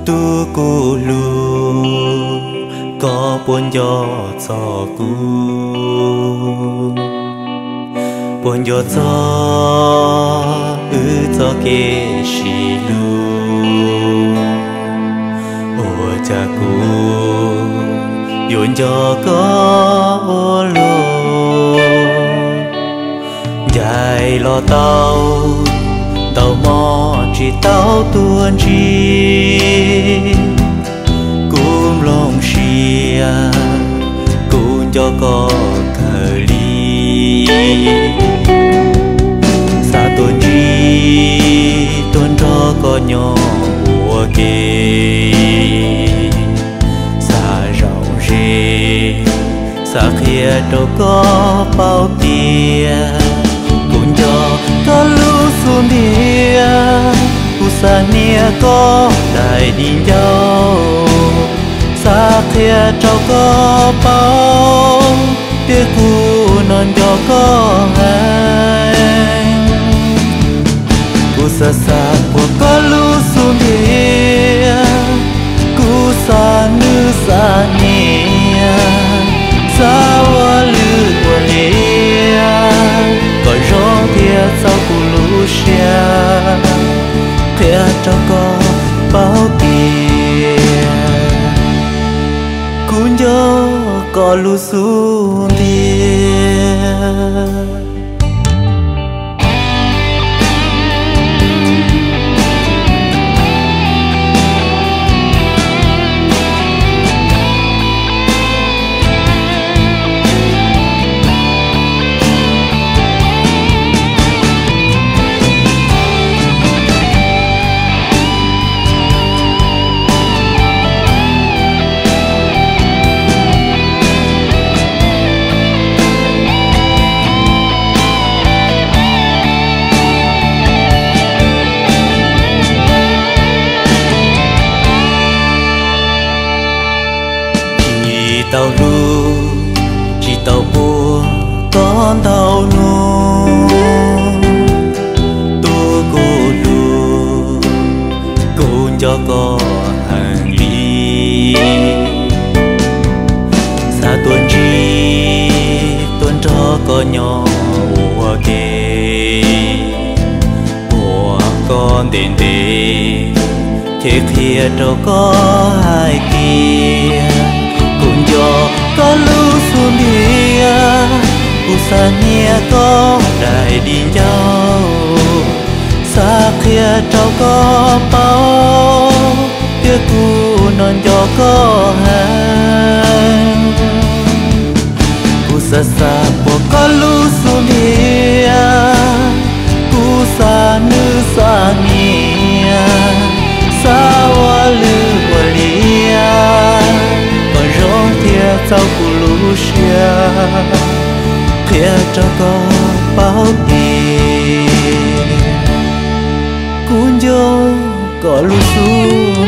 tu cô lu có buồn gió cho cô buồn gió cho cho kê xì lu ô cha cô yun gió có lu dài lo tao tao mò chỉ tao tuôn chi cũng lòng xia cũng cho có cờ ly xa tuôn chi tuôn cho có nhỏ mùa kê xa rộng rê xa khía đâu có bao tia cũng cho có lưu xuống địa sa nia có đại đi nhau xa kia trâu có bao tiếc cu non cho có hai cu sa sa của có lưu xuống địa cu sa nữ sa nia sa hoa lư của lia có gió kia sau cu lũ xia kia cho có bao tiền cũng nhớ có lu xuống tiền. Tao lu chỉ tao bùa con tao nu tu cô lu cô cho có hàng ly xa tuần chi tuần cho có nhỏ ua kê ua con đền đê thế kia đâu có ai kia cũng cho có lưu xuống địa sa nia có đại đi nhau xa kia trâu có bao tiếc cu non cho có hai cu sa sa bộ có lưu xuống địa sa nữ sa nia sa hoa lư hoa lia sau cu lũ xia kia cho có bao tiền cũng do có lũ xuống